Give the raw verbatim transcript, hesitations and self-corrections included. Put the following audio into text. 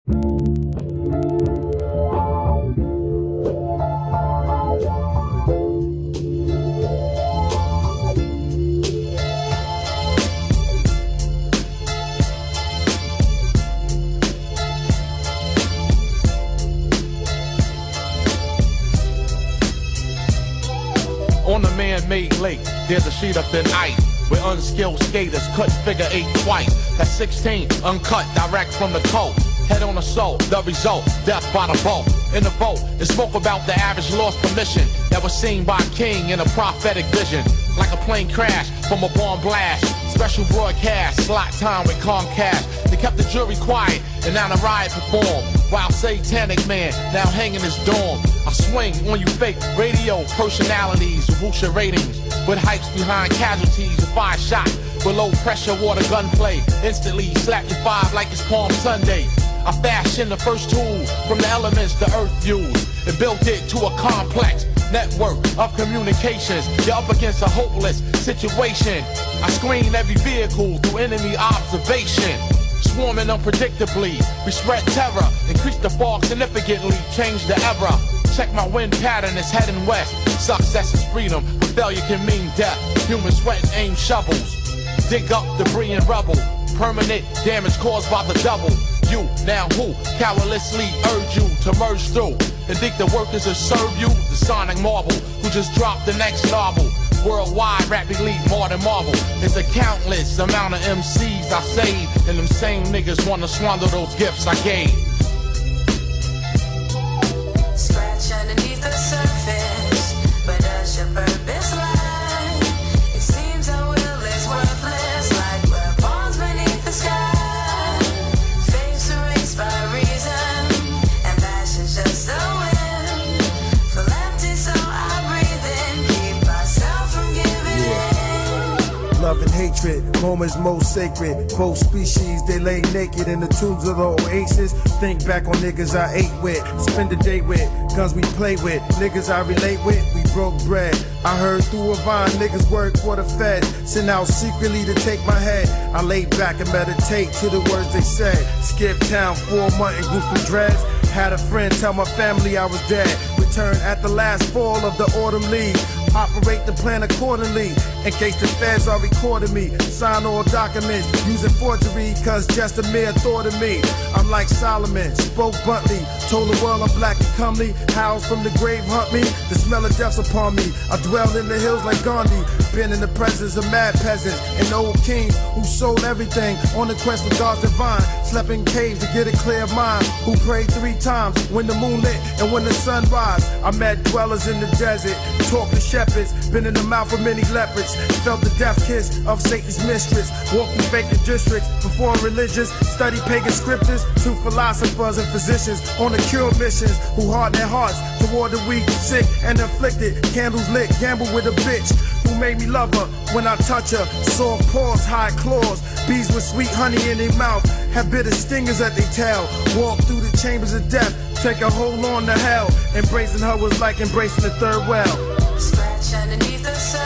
On the man-made lake, there's a sheet of thin ice where unskilled skaters cut figure eight twice. At sixteen, uncut, direct from the coast. Head on the soul, the result, death by the boat. In the vote, it spoke about the average lost permission that was seen by King in a prophetic vision. Like a plane crash from a bomb blast. Special broadcast, slot time with Comcast. They kept the jury quiet, and now the riot performed. While Satanic Man now hanging his dorm. I swing on you fake radio personalities with whoosher ratings. With hypes behind casualties of five shot. Below pressure water gunplay. Instantly slap your five like it's Palm Sunday. I fashioned the first tool from the elements the earth used and built it to a complex network of communications. You're up against a hopeless situation. I screen every vehicle through enemy observation. Swarming unpredictably, we spread terror, increase the fog significantly, change the era. Check my wind pattern, it's heading west. Success is freedom, but failure can mean death. Human sweat and aim shovels, dig up debris and rubble. Permanent damage caused by the double. You, now who, cowardlessly urge you to merge through and think the workers will serve you? The sonic marvel, who just dropped the next novel. Worldwide, rap elite, more than Marvel. It's a countless amount of M Cs I saved, and them same niggas wanna squander those gifts I gave. Scratch underneath the surface, but does your purpose lie? It seems our will is worthless, like we're pawns beneath the sky. Face erased by reason, and passion's just a wind. Feel empty, so I breathe in, keep myself from giving in. Love and hatred, moments most sacred. Both species, they lay naked in the tombs of the oasis. Think back on niggas I ate with, spend the day with, guns we play with, niggas I relate with, we broke bread. I heard through a vine, niggas work for the Fed, sent out secretly to take my head. I laid back and meditate to the words they said. Skip town for a month and grew some dreads. Had a friend tell my family I was dead. Return at the last fall of the autumn leaves. Operate the plan accordingly, in case the feds are recording me. Sign all documents, using forgery, cause just a mere thought of me. I'm like Solomon, spoke bluntly, told the world I'm black and comely. Howls from the grave hunt me, the smell of death's upon me. I dwell in the hills like Gandhi, been in the presence of mad peasants and old kings who sold everything on the quest for God's divine. Slept in caves to get a clear mind, who prayed three times when the moon lit and when the sun rise. I met dwellers in the desert, talked to shepherds, been in the mouth of many leopards, felt the death kiss of Satan's mistress, walked through vacant districts, performed religions, studied pagan scriptures, to philosophers and physicians on the cure missions, who harden their hearts toward the weak, sick, and afflicted. Candles lit, gamble with a bitch who made me love her when I touch her. Soft paws, high claws, bees with sweet honey in their mouth, have bitter stingers at their tail. Walk through the chambers of death, take a hold on to hell. Embracing her was like embracing the third well. Scratch underneath the surface.